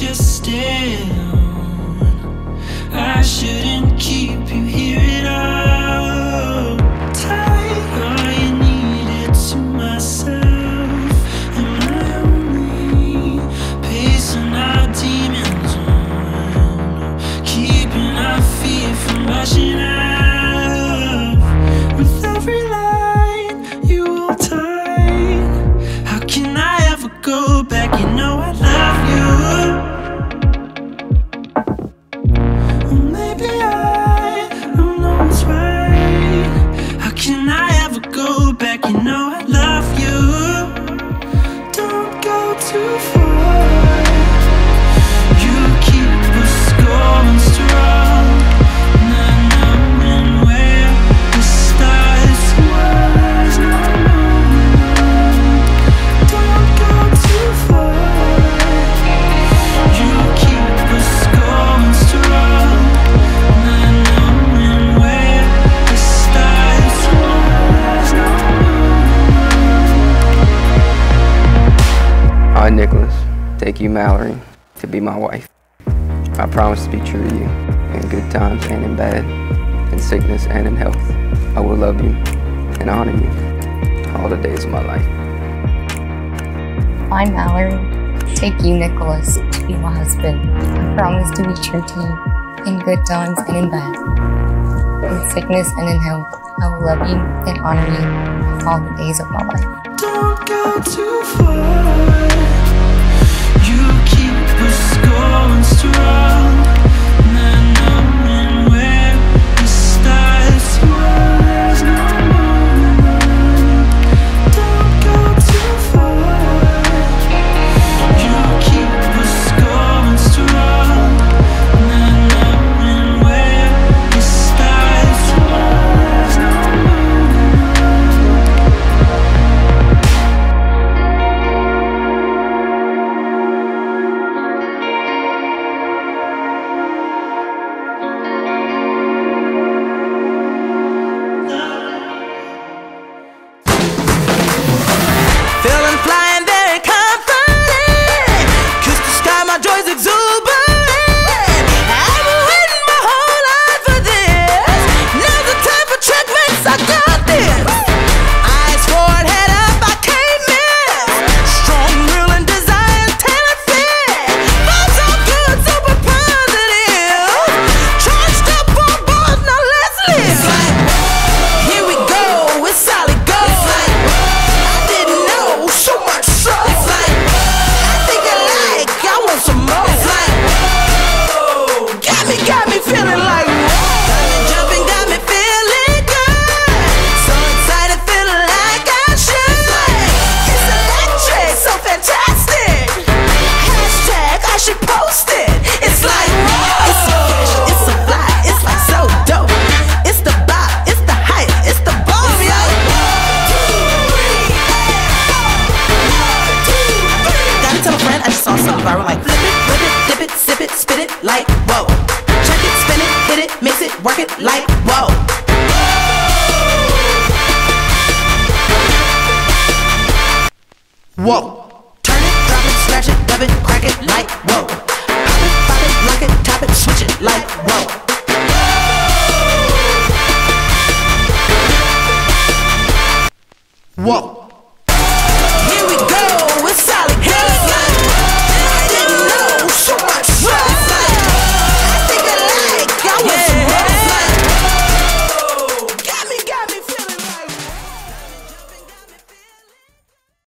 you're still on. I shouldn't keep you here at all. Tight, all you needed to myself. Am I only pacing our demons on, keeping our feet from rushing out? With every line you hold tight, how can I ever go back? You know I love you. Maybe I don't know what's right. How can I ever go back? You know I love you. Don't go too far. You keep us going strong, not knowing where the stars was. Don't go too far. You keep us going strong, not knowing where the stars was. I, Nicholas, take you, Mallory, to be my wife. I promise to be true to you, in good times and in bad, in sickness and in health. I will love you and honor you all the days of my life. I, Mallory, take you, Nicholas, to be my husband. I promise to be true to you, in good times and in bad, in sickness and in health. I will love you and honor you all the days of my life. Don't go too far. You keep us going strong, not knowing where the stars was. Don't go too far. You keep us going strong, not knowing where the stars was. Feeling flying very confident. Kiss the sky, my joy's exuberant. I've been waiting my whole life for this. Now's the time for checkmates, I got this. Eyes forward, head up, I can't miss. Strong will and desire, talent fit. Vibes so good, super positive. Charged up on board, now let's live. It's like, here we go, it's solid gold. It's like, I didn't know so much so. It's like, I think I want some more. It's like, got me feeling like, got me jumping, got me feeling good. So excited, feeling like I should. It's electric, so fantastic. Hashtag, I should post it. It's like, it's so fresh, it's so fly, it's like so dope. It's the bop, it's the hype, it's the bomb, yo. Gotta tell a friend, I just saw something viral like flip it, flip it, dip it, sip it, spit it, like whoa. Check it, spin it, hit it, mix it, work it, like whoa. Whoa. Turn it, drop it, scratch it, dub it, crack it, like whoa. Pop it, pop it, lock it, top it, switch it, like whoa. Whoa.